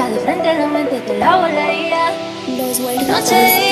de frente, no mente, te la volaría. Los Noche